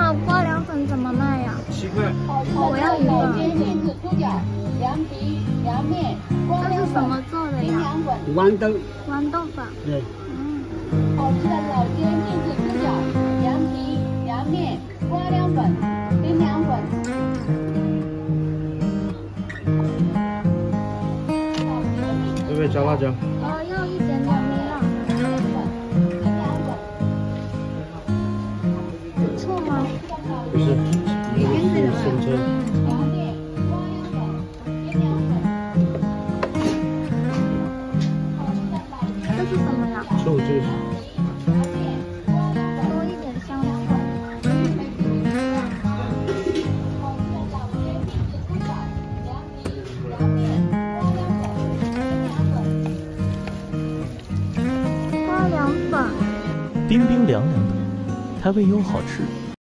那瓜凉粉怎么卖呀 ？7块。 我要一个。 杏子猪脚、凉皮、凉面、瓜这是什么做的呀？ 豌豆。 豌豆粉。 对。 好吃的老街杏子猪脚、凉皮、凉面、瓜凉粉、冰凉粉。 会不会加辣椒？ 要一点点微辣。不错吗？ 不是，生车。 这是什么呀？ 醋就是。 多一点香菜。瓜凉粉。 冰冰凉凉的，它味又好吃。